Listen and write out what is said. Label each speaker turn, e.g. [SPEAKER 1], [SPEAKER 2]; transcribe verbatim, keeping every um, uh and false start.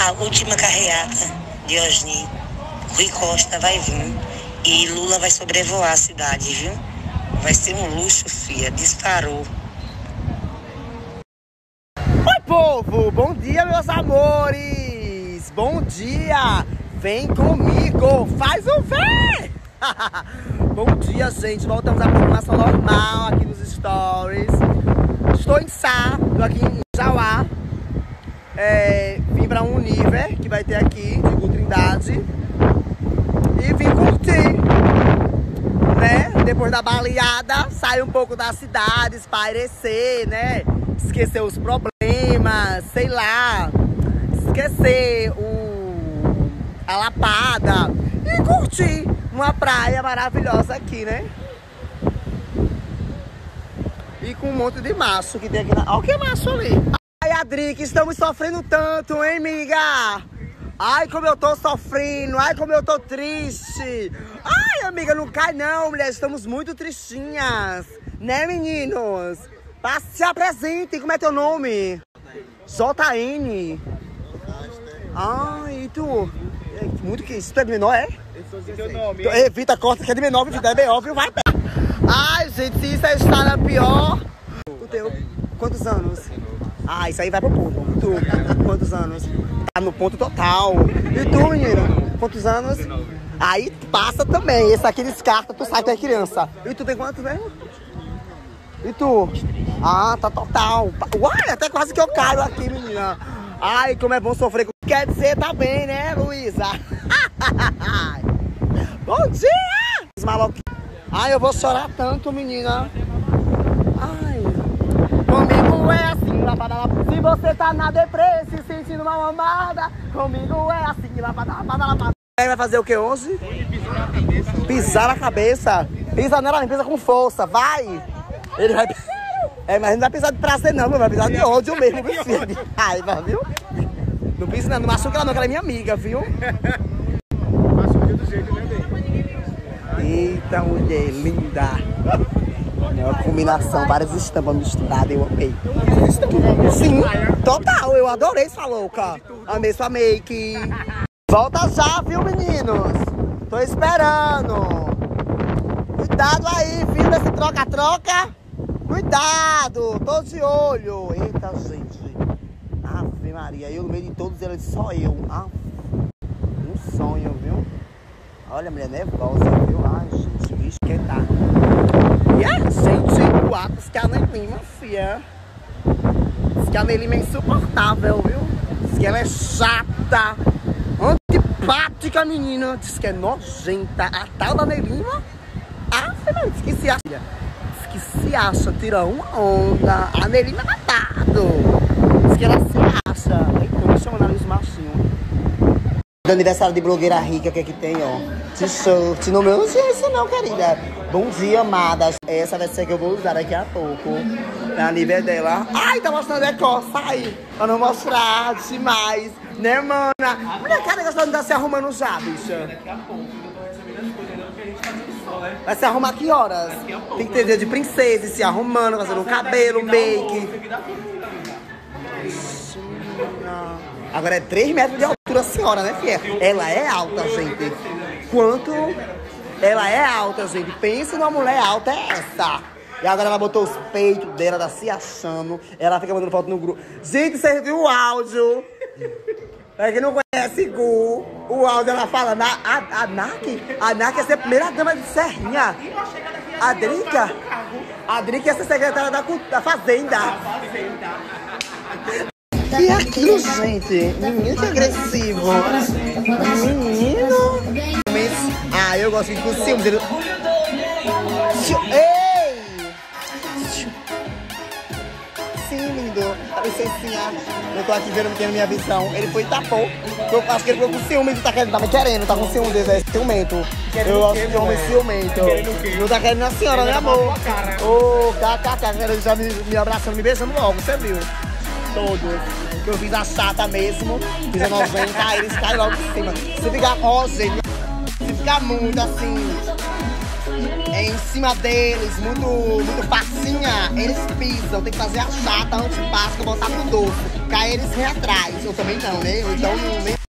[SPEAKER 1] A última carreata de Osni, Rui Costa vai vir e Lula vai sobrevoar a cidade, viu? Vai ser um luxo, filha. Disparou.
[SPEAKER 2] Oi, povo! Bom dia, meus amores! Bom dia! Vem comigo! Faz o vé! Bom dia, gente! Voltamos à programação normal aqui nos stories. Estou em Sá, estou aqui em Jauá. É, vim para um Univer que vai ter aqui, de Trindade. E vim curtir, né? Depois da baleada, sair um pouco da cidade, espairecer, né? Esquecer os problemas, sei lá. Esquecer o... a lapada. E curtir uma praia maravilhosa aqui, né? E com um monte de macho que tem aqui na... Olha o que é macho ali. Ai, Adri, que estamos sofrendo tanto, hein, amiga? Ai, como eu tô sofrendo. Ai, como eu tô triste. Ai, amiga, não cai não, mulher. Estamos muito tristinhas. Né, meninos? Se apresentem. Como é teu nome? J N. Ai, e tu? Muito que isso. Tu é de menor, é? Teu nome. Evita, corta, que é de menor, Evita, é bem óbvio, vai. Ai, gente, se isso é estar na pior. O teu, quantos anos? Ah, isso aí vai pro ponto. E tu, quantos anos? Tá no ponto total. E tu, menina? Quantos anos? Aí passa também. Esse aqui descarta, tu sai, tu é criança. E tu tem quantos mesmo? E tu? Ah, tá total. Uai, até quase que eu caio aqui, menina. Ai, como é bom sofrer. Quer dizer, tá bem, né, Luísa? Bom dia! Os malucos. Ai, eu vou chorar tanto, menina. Ai. Comigo é assim, lá para lá. Se você tá na deprê, se sentindo uma mamada, comigo é assim, lá para lá, para lá, para. Vai fazer o que hoje? Pisar na cabeça. Pisar na cabeça. Pisa nela, pisa com força, vai. Ele vai... É, mas não vai pisar de prazer não, vai pisar de ódio mesmo, viu, filho? De raiva, viu? Não pisa não, não machuca ela não, que ela é minha amiga, viu?
[SPEAKER 3] Machuca do jeito, né, bem?
[SPEAKER 2] Eita, mulher linda. É uma combinação, várias estampas misturadas, eu amei. Sim, total, eu adorei sua louca. Amei sua make. Volta já, viu, meninos? Tô esperando. Cuidado aí, filho, desse troca-troca. Cuidado, tô de olho. Eita, gente. Ave Maria, eu no meio de todos eles, só eu. Ah, um sonho, viu? Olha, mulher nervosa, viu? Ai, gente, o bicho quer dar. E aí, gente, o Atos que a Nelima, fia. Diz que a Nelima é insuportável, viu? Diz que ela é chata, antipática, menina. Diz que é nojenta. A tal da Nelima, ah, diz que se acha. Diz que se acha, tira uma onda. A Nelima é matado. Diz que ela se acha. Então, me chamando ali os machinhos. Do aniversário de blogueira rica, que é que tem, ó. T-shirt. No meu não tinha isso não, querida. Bom dia, amadas. Essa vai ser que eu vou usar daqui a pouco. É a nível dela. Ai, tá mostrando a decor. Sai. Pra não mostrar demais. Né, mana? Mulher, cadê que ela tá se arrumando já, bicha?
[SPEAKER 3] Daqui a pouco. Eu tô recebendo as coisas não, porque a gente faz isso só, né?
[SPEAKER 2] Vai se arrumar que horas?
[SPEAKER 3] Daqui a pouco.
[SPEAKER 2] Tem que ter dia de princesa, se arrumando, fazendo o cabelo, make. Agora é três metros de altura a senhora, né, filha? Ela é alta, gente. Quanto ela é alta, gente. Pensa numa mulher alta, é essa. E agora ela botou os peitos dela, tá se achando. Ela fica mandando foto no grupo. Gente, você viu o áudio? Pra quem não conhece Gu, o áudio ela fala, na, a, a Naki, a Naki ia ser a primeira dama de Serrinha. A Drica, a Drica ia ser secretária da, da Fazenda. E aquilo, gente? Menino que agressivo. Menino. Ah, eu gosto de com ciúmes. Ele... Ei! Sim, lindo. Dá licencinha. Eu tô aqui vendo quem é minha visão. Ele foi e tapou. Eu acho que ele ficou com ciúmes. Tá querendo, tá me querendo. Tá com ciúmes, é ciumento. Eu gosto de homem ciumento. Não tá querendo a senhora, né, amor? Ô, kkk. Ele já me, me abraçando, me beijando logo. Você viu? Todos. Eu fiz a chata mesmo, fiz a noventa, aí eles caem logo em cima. Se ficar, ó, gente, se ficar muito assim, é em cima deles, muito, muito facinha, eles pisam. Tem que fazer a chata antes de Páscoa, botar pro doce. Que aí eles vêm atrás. Eu também não, né? Ou então nem